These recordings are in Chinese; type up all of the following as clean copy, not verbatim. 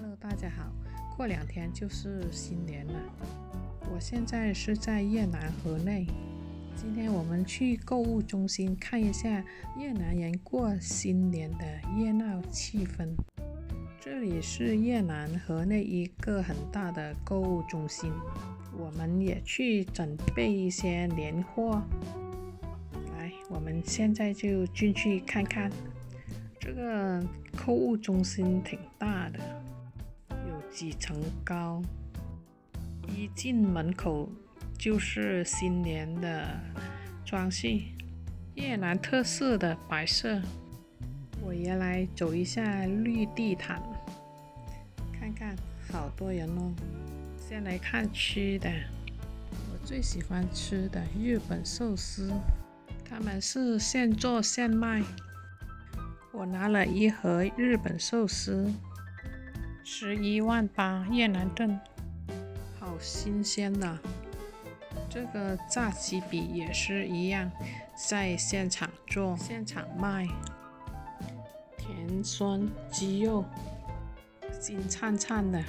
Hello， 大家好，过2天就是新年了。我现在是在越南河内，今天我们去购物中心看一下越南人过新年的热闹气氛。这里是越南河内一个很大的购物中心，我们也去准备一些年货。来，我们现在就进去看看。这个购物中心挺大的，有几层高，一进门口就是新年的装饰，越南特色的白色。我也来走一下绿地毯，看看好多人哦。先来看吃的，我最喜欢吃的日本寿司，他们是现做现卖。我拿了一盒日本寿司，11万8越南盾，好新鲜呐！这个炸鸡髀也是一样，在现场做、现场卖。甜酸鸡肉，金灿灿的。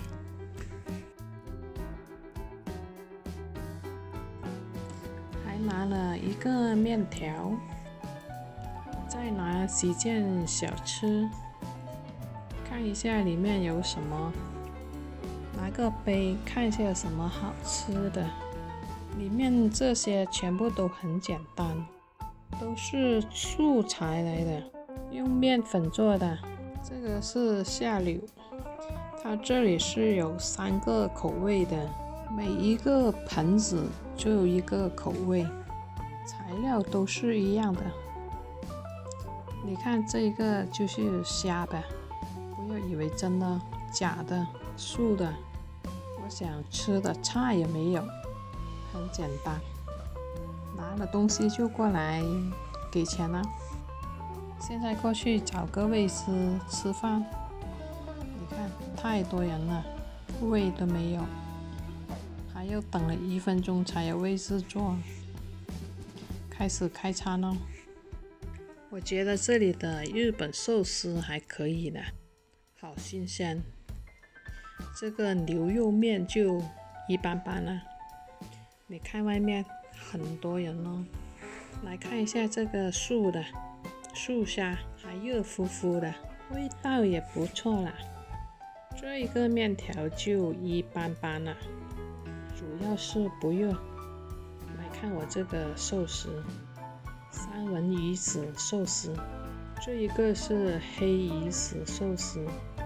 还拿了一个面条。再拿几件小吃，看一下里面有什么。拿个杯，看一下有什么好吃的。里面这些全部都很简单，都是素材来的，用面粉做的。这个是下柳，它这里是有3个口味的，每一个盆子就有一个口味，材料都是一样的。你看这个就是虾吧，不要以为真的假的素的。我想吃的菜也没有，很简单，拿了东西就过来给钱了。现在过去找个位置吃饭。你看太多人了，位都没有，还要等了1分钟才有位置坐。开始开餐哦。我觉得这里的日本寿司还可以的，好新鲜。这个牛肉面就一般般了。你看外面很多人哦。来看一下这个素的素虾，还热乎乎的，味道也不错啦。这一个面条就一般般了，主要是不热。来看我这个寿司。三文鱼子寿司，这一个是黑鱼子寿司，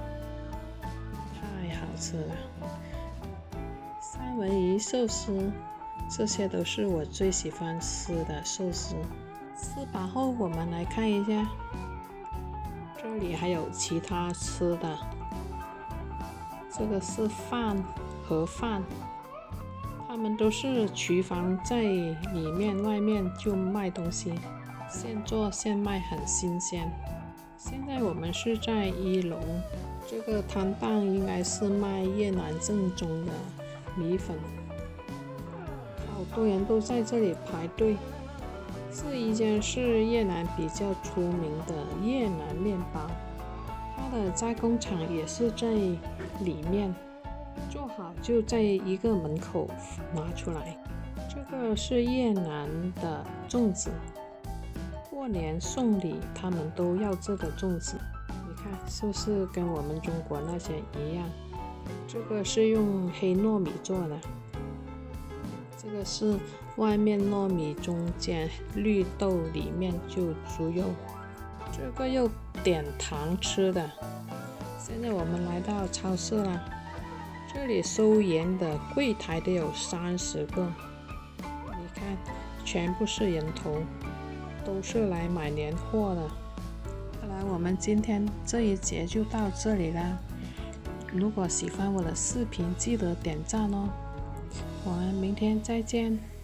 太好吃了。三文鱼寿司，这些都是我最喜欢吃的寿司。吃饱后，我们来看一下，这里还有其他吃的。这个是盒饭。他们都是厨房在里面，外面就卖东西，现做现卖，很新鲜。现在我们是在1楼，这个摊档应该是卖越南正宗的米粉，好多人都在这里排队。这一间是越南比较出名的越南面包，它的加工厂也是在里面。做好就在一个门口拿出来。这个是越南的粽子，过年送礼他们都要这个粽子。你看是不是跟我们中国那些一样？这个是用黑糯米做的，这个是外面糯米，中间绿豆，里面就猪肉。这个又点糖吃的。现在我们来到超市了。这里收银的柜台都有30个，你看，全部是人头，都是来买年货的。好了，我们今天这一节就到这里啦。如果喜欢我的视频，记得点赞哦。我们明天再见。